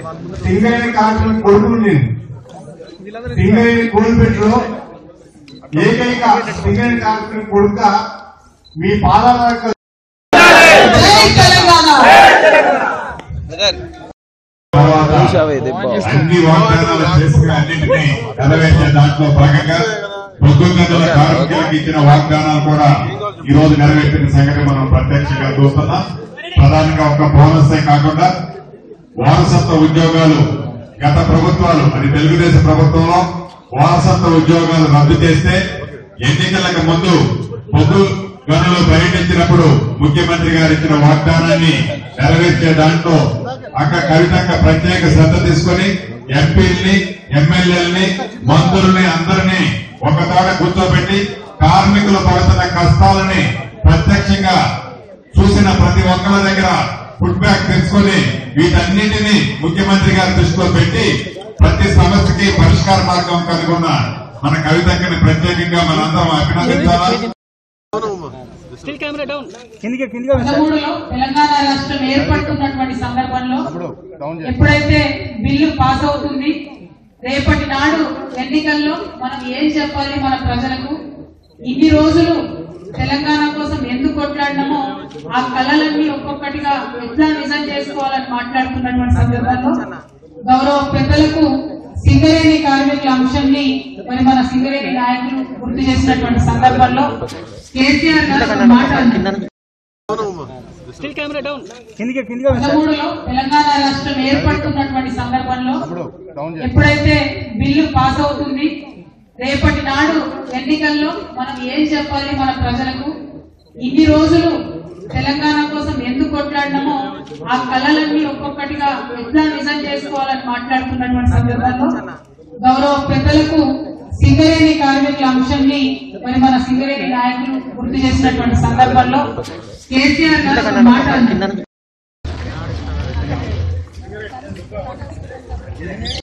సింగరేణి కార్మికుల కొడుకును నేను. సింగరేణి కోల్పెట్లో ఏకైక సింగరేణి కార్మికుల కొడుక మీ పాదాల అన్ని వాగ్దానాలు చేసుకుని అన్నింటినీ నెరవేర్చే దాంట్లో భాగంగా పొద్దుగంటల కార్మికులకు ఇచ్చిన వాగ్దానాలు కూడా ఈ రోజు నెరవేర్చిన సంగతి మనం ప్రత్యక్షంగా చూస్తున్నాం. ప్రధానంగా ఒక బోనసే కాకుండా వారసత్వ ఉద్యోగాలు గత ప్రభుత్వాలు అది తెలుగుదేశం ప్రభుత్వంలో వారసత్వ ఉద్యోగాలు రద్దు చేస్తే ఎన్నికలకు ముందు పొద్దు గనులు పర్యటించినప్పుడు ముఖ్యమంత్రి గారు ఇచ్చిన వాగ్దానాన్ని నెరవేర్చే దాంట్లో అక్క కవితక్క ప్రత్యేక శ్రద్ధ తీసుకుని ఎంపీల్ని ఎమ్మెల్యేలని మంత్రుల్ని అందరినీ ఒకతాడ కూర్చోబెట్టి కార్మికులు పడుతున్న కష్టాలని ప్రత్యక్షంగా చూసిన ప్రతి ఒక్కరి దగ్గర ఫీడ్బ్యాక్ తెచ్చుకొని వీటన్నింటినీ ముఖ్యమంత్రి గారి దృష్టిలో పెట్టి ప్రతి సమస్యకి పరిష్కార మార్గం కనుగొన్న మన కవితక్కని ప్రత్యేకంగా మనందరం అభినందించాలా. తెలంగాణ రాష్ట్రం ఏర్పడుతున్నటువంటి సందర్భంలో ఎప్పుడైతే బిల్లు పాస్ అవుతుంది రేపటి నాడు ఎన్నికల్లో మనం ఏం చెప్పాలి మన ప్రజలకు, ఇన్ని రోజులు తెలంగాణ కోసం ఎందుకు కొట్లాడినామో ఆ కళలన్నీ ఒక్కొక్కటిగా ఎట్లా నిజం చేసుకోవాలని మాట్లాడుతున్నటువంటి సందర్భంలో గౌరవ పెద్దలకు సింగరేణి కార్మికుల అంశాన్ని మరి మన సింగరేణి నాయకులు గుర్తు చేసినటువంటి సందర్భంలో కేసీఆర్ గారు మాట్లాడుతున్నారు. తెలంగాణ రాష్ట్రం ఏర్పడుతున్నటువంటి సందర్భంలో ఎప్పుడైతే బిల్లు పాస్ అవుతుంది రేపటి నాడు ఎన్నికల్లో మనం ఏం చెప్పాలి మన ప్రజలకు, ఇన్ని రోజులు తెలంగాణ కోసం ఎందుకు కొట్లాడినామో ఆ కళలన్నీ ఒక్కొక్కటిగా ఎట్లా నిజం చేసుకోవాలని మాట్లాడుతున్నటువంటి సందర్భంలో గౌరవ పెద్దలకు సింగరేణి కార్మికుల అంశాన్ని మరి మన సింగరేణి నాయకులు గుర్తు చేసినటువంటి సందర్భంలో కేసీఆర్ గారు మాట్లాడుతున్నారు.